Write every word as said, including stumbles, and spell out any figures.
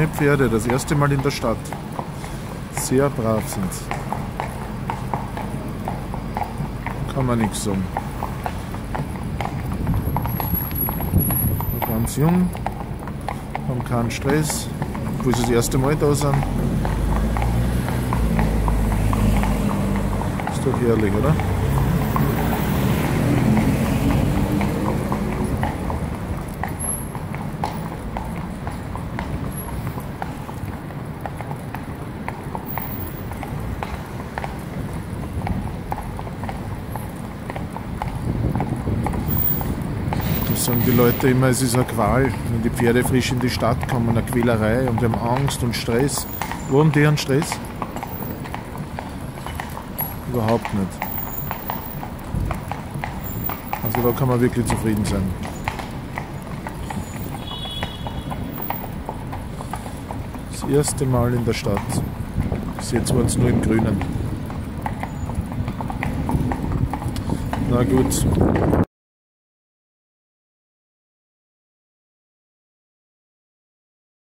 neue Pferde, das erste Mal in der Stadt. Sehr brav sind sie. Kann man nichts sagen. Ganz jung, haben keinen Stress, obwohl sie das erste Mal da sind. Ist doch herrlich, oder? Sagen die Leute immer, es ist eine Qual, wenn die Pferde frisch in die Stadt kommen, eine Quälerei und wir haben Angst und Stress. Wo haben die einen Stress? Überhaupt nicht. Also da kann man wirklich zufrieden sein. Das erste Mal in der Stadt. Bis jetzt waren es nur im Grünen. Na gut.